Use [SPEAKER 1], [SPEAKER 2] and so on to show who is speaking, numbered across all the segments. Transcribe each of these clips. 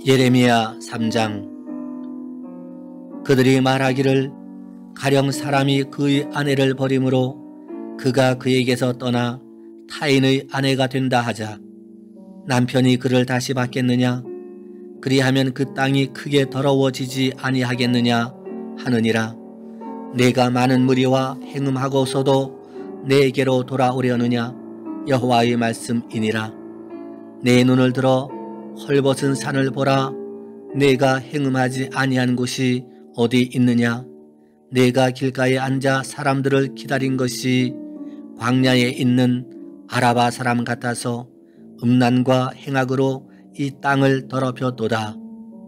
[SPEAKER 1] 예레미야 3장. 그들이 말하기를 가령 사람이 그의 아내를 버림으로 그가 그에게서 떠나 타인의 아내가 된다 하자 남편이 그를 다시 받겠느냐? 그리하면 그 땅이 크게 더러워지지 아니하겠느냐 하느니라. 내가 많은 무리와 행음하고서도 내게로 돌아오려느냐? 여호와의 말씀이니라. 내 눈을 들어 헐벗은 산을 보라. 내가 행음하지 아니한 곳이 어디 있느냐? 내가 길가에 앉아 사람들을 기다린 것이 광야에 있는 아라바 사람 같아서 음란과 행악으로 이 땅을 더럽혔도다.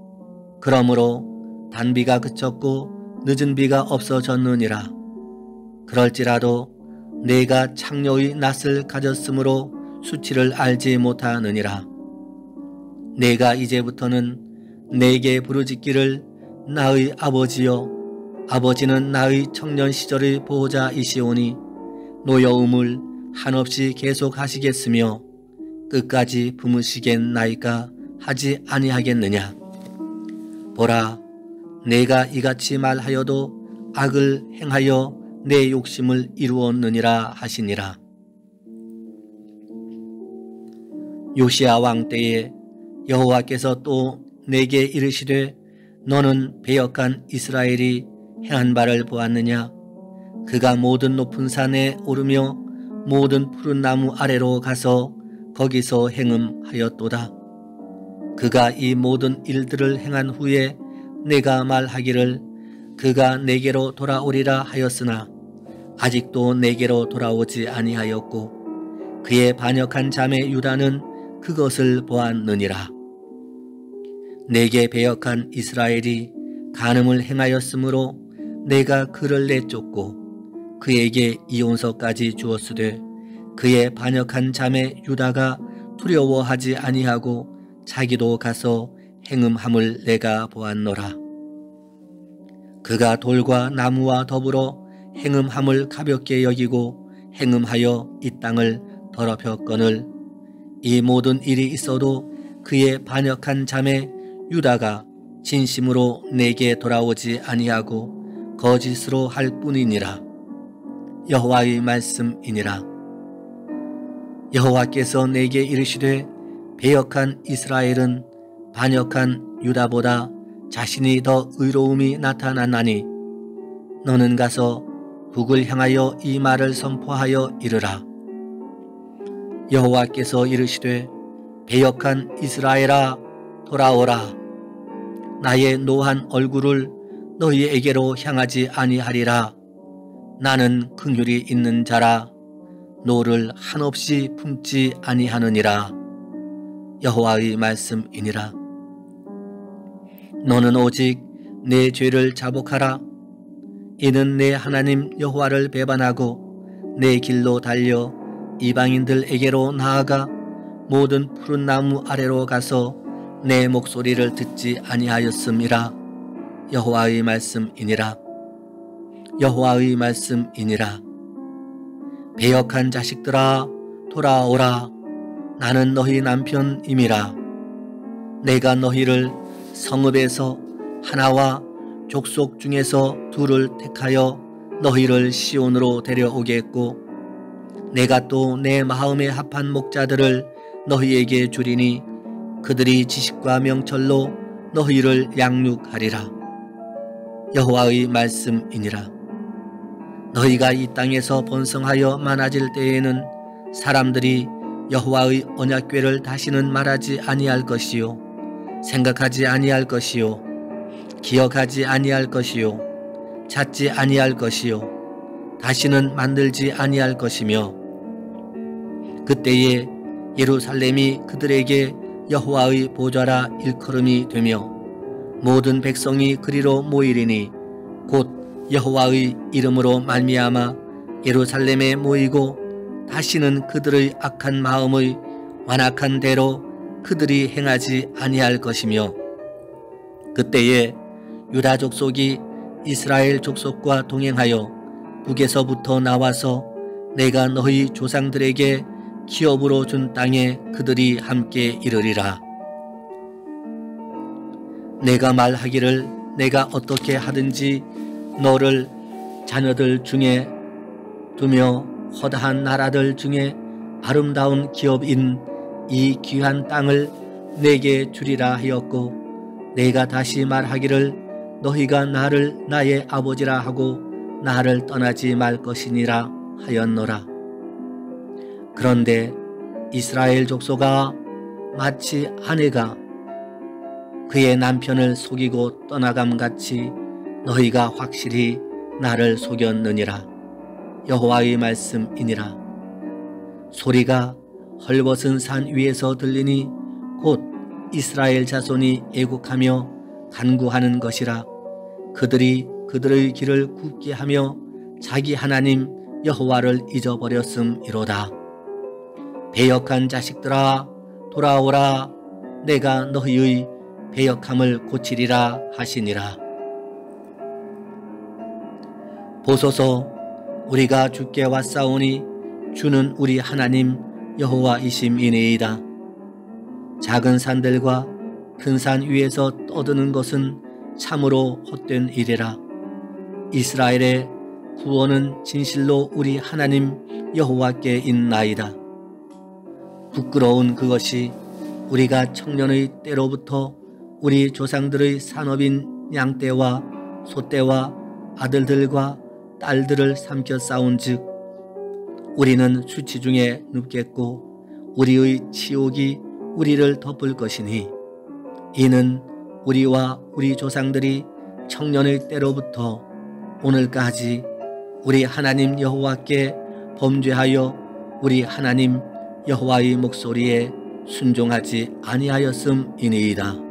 [SPEAKER 1] 그러므로 단비가 그쳤고 늦은 비가 없어졌느니라. 그럴지라도 내가 창녀의 낯을 가졌으므로 수치를 알지 못하느니라. 내가 이제부터는 내게 부르짖기를 나의 아버지여, 아버지는 나의 청년 시절의 보호자이시오니 노여움을 한없이 계속하시겠으며 끝까지 품으시겠나이까 하지 아니하겠느냐. 보라, 내가 이같이 말하여도 악을 행하여 내 욕심을 이루었느니라 하시니라. 요시야 왕 때에 여호와께서 또 내게 이르시되 너는 배역한 이스라엘이 행한 바를 보았느냐? 그가 모든 높은 산에 오르며 모든 푸른 나무 아래로 가서 거기서 행음하였도다. 그가 이 모든 일들을 행한 후에 내가 말하기를 그가 내게로 돌아오리라 하였으나 아직도 내게로 돌아오지 아니하였고 그의 반역한 자매 유다는 그것을 보았느니라. 내게 배역한 이스라엘이 간음을 행하였으므로 내가 그를 내쫓고 그에게 이혼서까지 주었으되 그의 반역한 자매 유다가 두려워하지 아니하고 자기도 가서 행음함을 내가 보았노라. 그가 돌과 나무와 더불어 행음함을 가볍게 여기고 행음하여 이 땅을 더럽혔거늘 이 모든 일이 있어도 그의 반역한 자매 유다가 진심으로 내게 돌아오지 아니하고 거짓으로 할 뿐이니라. 여호와의 말씀이니라. 여호와께서 내게 이르시되 배역한 이스라엘은 반역한 유다보다 자신이 더 의로움이 나타났나니 너는 가서 북을 향하여 이 말을 선포하여 이르라. 여호와께서 이르시되 배역한 이스라엘아 돌아오라. 나의 노한 얼굴을 너희에게로 향하지 아니하리라. 나는 긍휼이 있는 자라 노를 한없이 품지 아니하느니라. 여호와의 말씀이니라. 너는 오직 내 죄를 자복하라. 이는 내 하나님 여호와를 배반하고 내 길로 달려 이방인들에게로 나아가 모든 푸른 나무 아래로 가서 내 목소리를 듣지 아니하였음이라. 여호와의 말씀이니라. 여호와의 말씀이니라. 배역한 자식들아 돌아오라. 나는 너희 남편임이라. 내가 너희를 성읍에서 하나와 족속 중에서 둘을 택하여 너희를 시온으로 데려오겠고 내가 또 내 마음에 합한 목자들을 너희에게 주리니 그들이 지식과 명철로 너희를 양육하리라. 여호와의 말씀이니라. 너희가 이 땅에서 번성하여 많아질 때에는 사람들이 여호와의 언약궤를 다시는 말하지 아니할 것이요 생각하지 아니할 것이요 기억하지 아니할 것이요 찾지 아니할 것이요 다시는 만들지 아니할 것이며 그때에 예루살렘이 그들에게 여호와의 보좌라 일컬음이 되며 모든 백성이 그리로 모이리니 곧 여호와의 이름으로 말미암아 예루살렘에 모이고 다시는 그들의 악한 마음의 완악한 대로 그들이 행하지 아니할 것이며 그때에 유다 족속이 이스라엘 족속과 동행하여 북에서부터 나와서 내가 너희 조상들에게 기업으로 준 땅에 그들이 함께 이르리라. 내가 말하기를 내가 어떻게 하든지 너를 자녀들 중에 두며 허다한 나라들 중에 아름다운 기업인 이 귀한 땅을 내게 주리라 하였고 내가 다시 말하기를 너희가 나를 나의 아버지라 하고 나를 떠나지 말 것이니라 하였노라. 그런데 이스라엘 족속아 마치 아내가 그의 남편을 속이고 떠나감같이 너희가 확실히 나를 속였느니라. 여호와의 말씀이니라. 소리가 헐벗은 산 위에서 들리니 곧 이스라엘 자손이 애국하며 간구하는 것이라. 그들이 그들의 길을 굽게 하며 자기 하나님 여호와를 잊어버렸음이로다. 배역한 자식들아 돌아오라. 내가 너희의 배역함을 고치리라 하시니라. 보소서 우리가 주께 왔사오니 주는 우리 하나님 여호와이심이니이다. 작은 산들과 큰 산 위에서 떠드는 것은 참으로 헛된 일이라. 이스라엘의 구원은 진실로 우리 하나님 여호와께 있나이다. 부끄러운 그것이 우리가 청년의 때로부터 우리 조상들의 산업인 양떼와 소떼와 아들들과 딸들을 삼켜 싸운즉 우리는 수치 중에 눕겠고 우리의 치욕이 우리를 덮을 것이니 이는 우리와 우리 조상들이 청년의 때로부터 오늘까지 우리 하나님 여호와께 범죄하여 우리 하나님 여호와의 목소리에 순종하지 아니하였음이니이다.